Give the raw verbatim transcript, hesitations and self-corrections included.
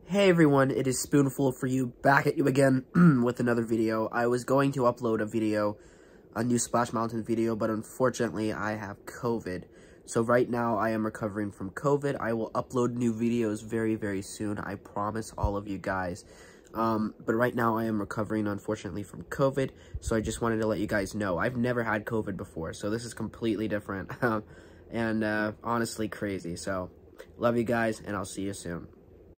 Hey everyone, it is Spoonful for you, back at you again with another video. I was going to upload a video, a new Splash Mountain video, but unfortunately I have COVID. So right now I am recovering from COVID. I will upload new videos very, very soon. I promise all of you guys. Um, but right now I am recovering, unfortunately, from COVID. So I just wanted to let you guys know. I've never had COVID before, so this is completely different. and uh, honestly crazy. So love you guys, and I'll see you soon.